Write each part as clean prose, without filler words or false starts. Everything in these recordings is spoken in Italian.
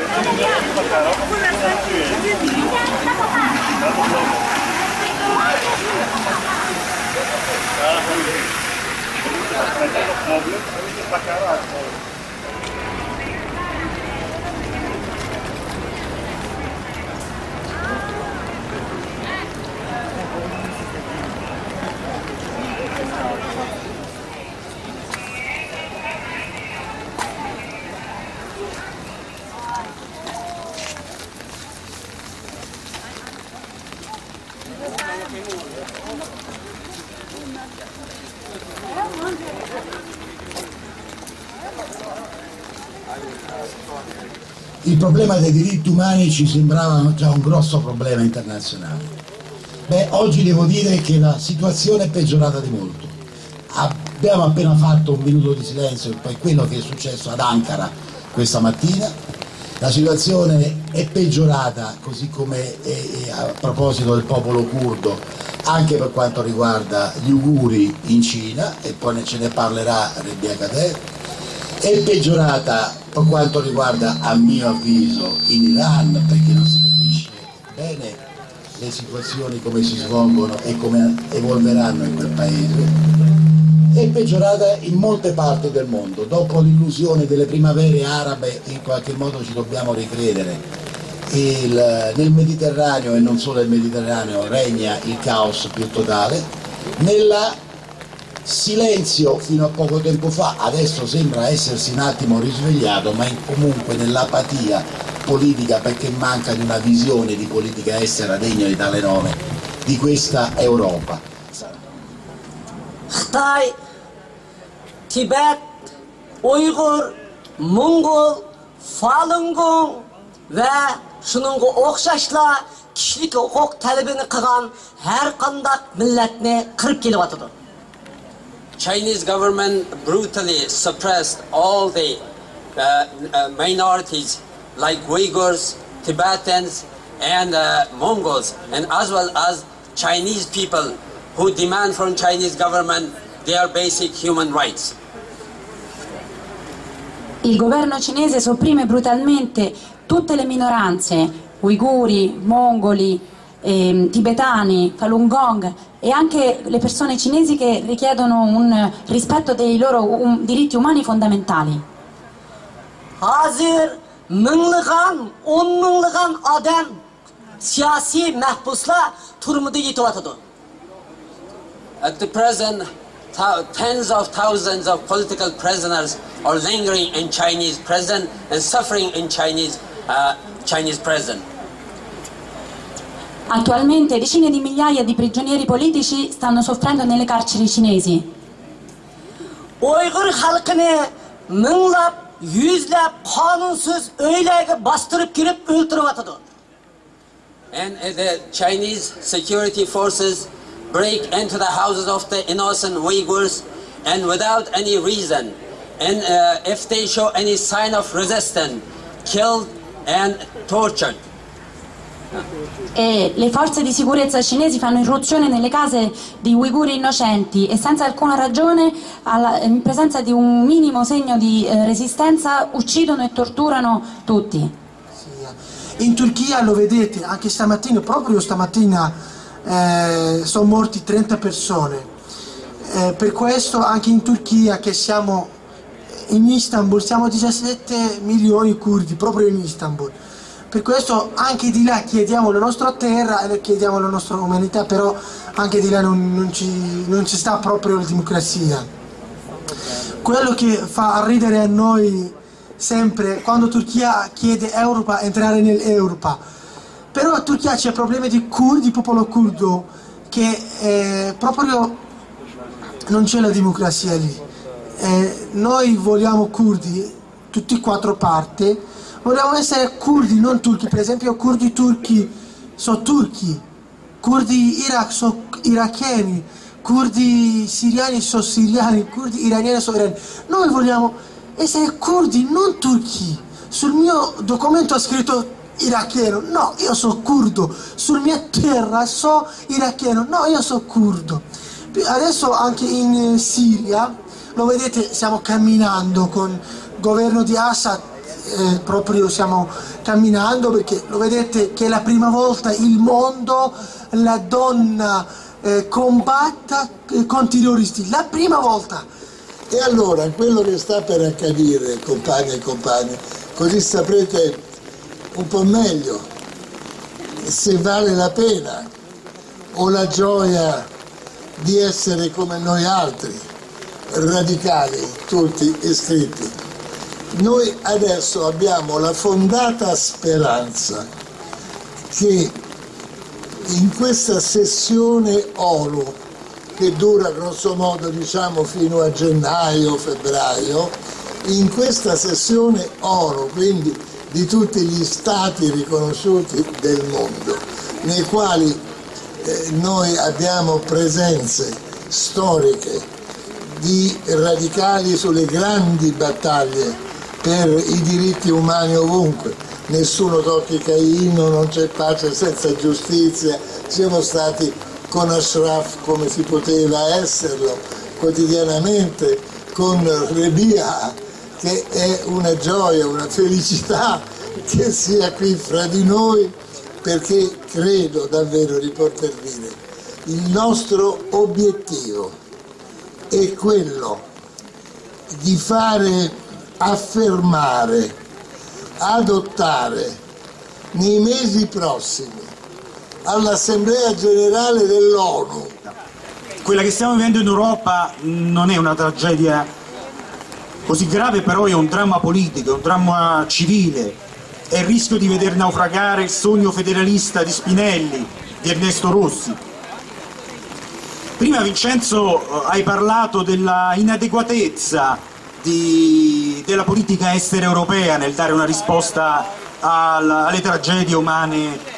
Il problema dei diritti umani ci sembrava già un grosso problema internazionale. Beh, oggi devo dire che la situazione è peggiorata di molto. Abbiamo appena fatto un minuto di silenzio per quello che è successo ad Ankara questa mattina. La situazione è peggiorata, così come a proposito del popolo curdo, anche per quanto riguarda gli uiguri in Cina, e poi ce ne parlerà Rebia Kader. È peggiorata per quanto riguarda, a mio avviso, in Iran, perché non si capisce bene le situazioni come si svolgono e come evolveranno in quel paese. È peggiorata in molte parti del mondo. Dopo l'illusione delle primavere arabe, in qualche modo ci dobbiamo ricredere. Nel Mediterraneo, e non solo nel Mediterraneo, regna il caos più totale. Nel silenzio fino a poco tempo fa, adesso sembra essersi un attimo risvegliato, ma comunque nell'apatia politica, perché manca di una visione di politica estera degna di tale nome di questa Europa. Xitay, Tibet, Uyghur, Mongol, Falun Gong ve shununga o'xshashla kishilik huquq talabini qilgan har qanday millatni qirib kelyapti. Chinese government brutally suppressed all the minorities like Uyghurs, Tibetans and Mongols, and as well as Chinese people who demand from Chinese government their basic human rights. Il governo cinese sopprime brutalmente tutte le minoranze, uiguri, mongoli, tibetani, Falun Gong, e anche le persone cinesi che richiedono un rispetto dei loro diritti umani fondamentali. Hazır minglagan, on minglagan adam siyasi mahbuslar turmida yetyapti. At the present, tens of thousands of political prisoners are lingering in Chinese prison and suffering in Chinese prison. Attualmente decine di migliaia di prigionieri politici stanno soffrendo nelle carceri cinesi. Uyghur halkını minglab, yüzlab qanunsuz öylerge bastırıp girip öldürüyordu. And the Chinese security forces break into the houses of the innocent Uyghurs and without any reason, and if they show any sign of resistance, killed and tortured. E le forze di sicurezza cinesi fanno irruzione nelle case di uiguri innocenti e senza alcuna ragione, in presenza di un minimo segno di resistenza, uccidono e torturano tutti. In Turchia lo vedete, anche stamattina, proprio stamattina sono morti 30 persone. Per questo anche in Turchia, che siamo in Istanbul, siamo 17 milioni curdi, proprio in Istanbul. Per questo anche di là chiediamo la nostra terra e chiediamo la nostra umanità, però anche di là non ci sta proprio la democrazia. Quello che fa ridere a noi sempre, quando Turchia chiede Europa, entrare nell'Europa, però a Turchia c'è problemi di curdi, popolo curdo, che proprio non c'è la democrazia lì. Noi vogliamo curdi, tutti e quattro parti. Vogliamo essere curdi, non turchi. Per esempio curdi turchi sono turchi, curdi Iraq sono iracheni, curdi siriani sono siriani, curdi iraniani sono iraniani. Noi vogliamo essere curdi, non turchi. Sul mio documento ho scritto iracheno, no, io sono curdo. Sulla mia terra sono iracheno, no, io sono curdo. Adesso anche in Siria, lo vedete, stiamo camminando con il governo di Assad. proprio stiamo camminando, perché lo vedete che è la prima volta il mondo la donna combatta contro i terroristi, la prima volta. E allora quello che sta per accadere, compagni e compagni, così saprete un po' meglio se vale la pena o la gioia di essere come noi altri, radicali, tutti iscritti. Noi adesso abbiamo la fondata speranza che in questa sessione ONU, che dura grosso modo diciamo fino a gennaio, febbraio, in questa sessione ONU, quindi di tutti gli stati riconosciuti del mondo, nei quali noi abbiamo presenze storiche di radicali sulle grandi battaglie per i diritti umani ovunque, nessuno tocchi Caino, non c'è pace senza giustizia, siamo stati con Ashraf come si poteva esserlo quotidianamente, con Rebia, che è una gioia, una felicità che sia qui fra di noi, perché credo davvero di poter dire il nostro obiettivo è quello di fare affermare, adottare nei mesi prossimi all'Assemblea Generale dell'ONU. Quella che stiamo vivendo in Europa non è una tragedia così grave, però è un dramma politico, è un dramma civile, è il rischio di veder naufragare il sogno federalista di Spinelli, di Ernesto Rossi. Prima Vincenzo hai parlato della inadeguatezza della politica estera europea nel dare una risposta alle tragedie umane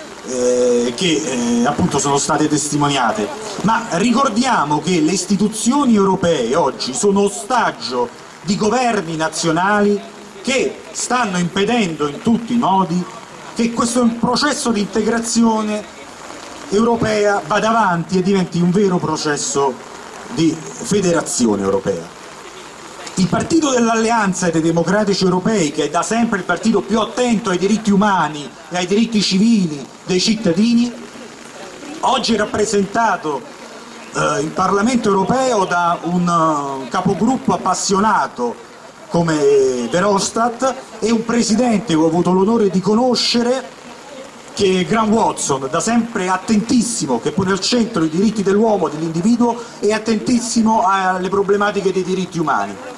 che appunto sono state testimoniate, ma ricordiamo che le istituzioni europee oggi sono ostaggio di governi nazionali che stanno impedendo in tutti i modi che questo processo di integrazione europea vada avanti e diventi un vero processo di federazione europea. Il partito dell'Alleanza dei Democratici Europei, che è da sempre il partito più attento ai diritti umani e ai diritti civili dei cittadini, oggi è rappresentato in Parlamento europeo da un capogruppo appassionato come Verhofstadt e un presidente che ho avuto l'onore di conoscere, che è Graham Watson, da sempre attentissimo, che pone al centro i diritti dell'uomo, dell'individuo, e attentissimo alle problematiche dei diritti umani.